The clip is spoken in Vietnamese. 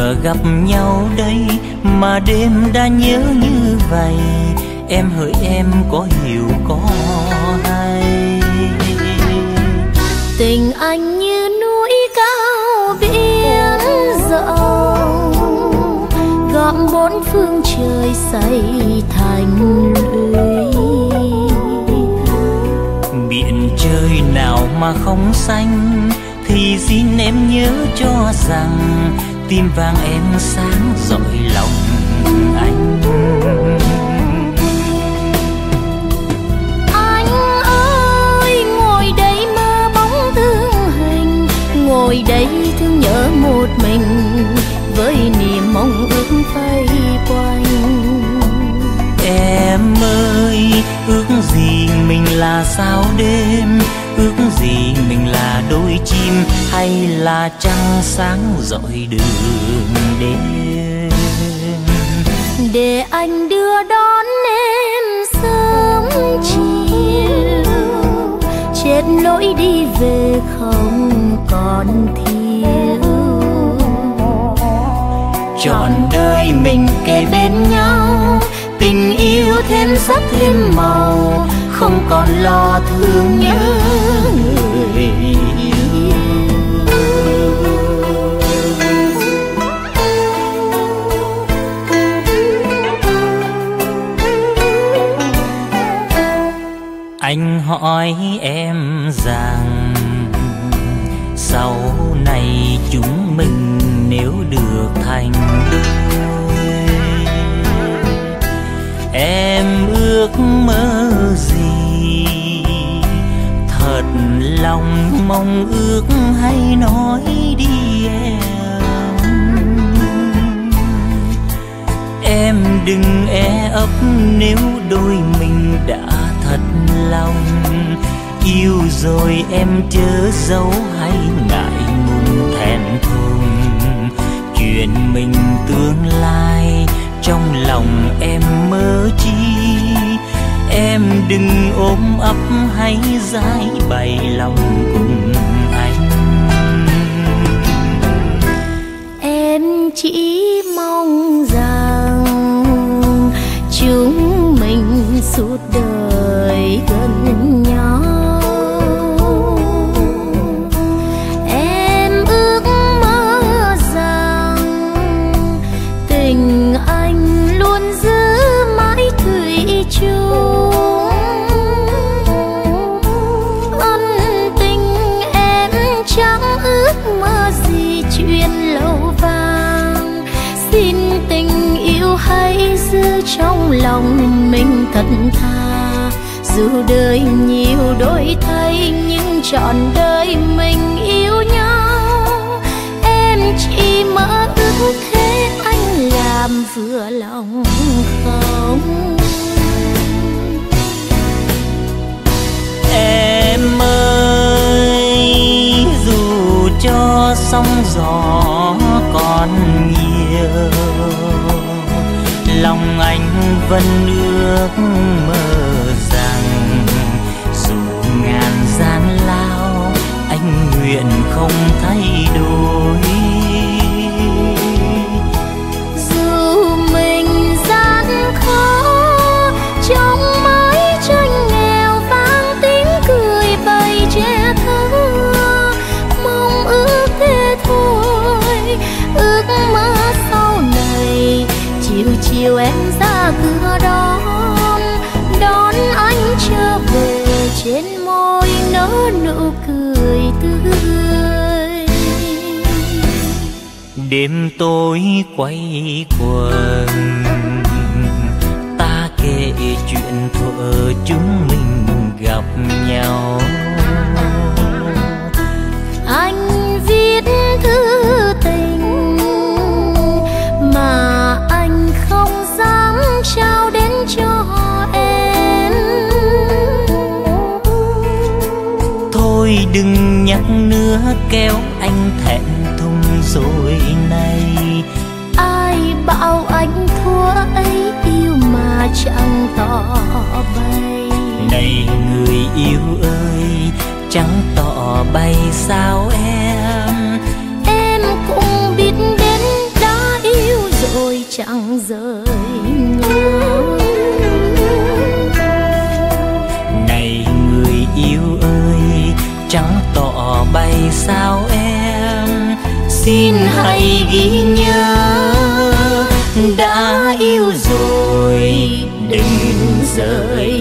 vừa gặp nhau đây mà đêm đã nhớ như vậy. Em hỡi em có hiểu có hay. Tình anh như núi cao biển rộng, gọn bốn phương trời xây thành lũy. Biển trời nào mà không xanh, thì xin em nhớ cho rằng tim vàng em sáng rọi lòng anh. Anh ơi ngồi đây mơ bóng thương hình, ngồi đây thương nhớ một mình với niềm mong ước vây quanh. Em ơi ước gì mình là sao đêm, ước gì mình là đôi chim hay là trăng sáng rọi đường đêm. Để anh đưa đón em sớm chiều, trên lối đi về không còn thiếu. Trọn đời mình kề bên nhau, tình yêu thêm sắc thêm màu, không còn lo thương nhớ người yêu. Anh hỏi em rằng sau này chúng mình nếu được thành đôi, em ước mơ gì? Thật lòng mong ước hay nói đi em đừng e ấp nếu đôi mình đã thật lòng. Yêu rồi em chớ giấu hay ngại ngùng thẹn thùng, chuyện mình tương lai trong lòng em mơ chi. Em đừng ôm ấp hay giải bày lòng cùng anh. Em chỉ mong rằng chúng mình suốt đời gần nhau. Em ước mơ rằng tình anh luôn giữ mãi thủy chung. Ân tình em chẳng ước mơ gì chuyện lâu vàng, xin tình yêu hãy giữ trong lòng mình thật thà. Dù đời nhiều đổi thay nhưng trọn đời mình yêu nhau. Em chỉ mơ ước thế anh làm vừa lòng không? Em ơi dù cho sóng gió còn nhiều, lòng anh vẫn ước mơ rằng dù ngàn gian lao anh nguyện không thay đổi. Dù mình gian khó trong mái tranh nghèo vang tiếng cười bày che thơ, mong ước thế thôi. Ước mơ sau này chiều chiều em ra cửa đón anh trở về, trên môi nở nụ cười tươi. Đêm tối quay quần ta kể chuyện thuở chúng mình gặp nhau. Anh viết thư tình mà anh không dám trao đến cho em. Thôi đừng nhắc nữa kéo anh thẹn thùng rồi này. Ai bảo anh thua ấy yêu mà chẳng tỏ bày. Này người yêu ơi chẳng tỏ bày sao em. Em cũng biết đến đau chẳng rời nhau. Này người yêu ơi, trắng tỏ bay sao em, xin hãy ghi nhớ, đã yêu rồi đừng rời